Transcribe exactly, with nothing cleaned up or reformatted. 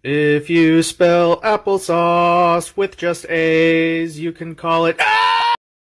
If you spell applesauce with just A's, you can call it... Ah!